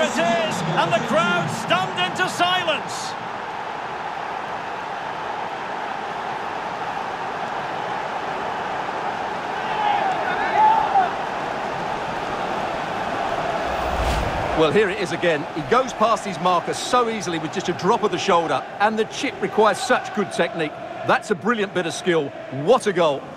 it is, and the crowd stunned into silence. Well, here it is again. He goes past his marker so easily with just a drop of the shoulder, and the chip requires such good technique. That's a brilliant bit of skill. What a goal.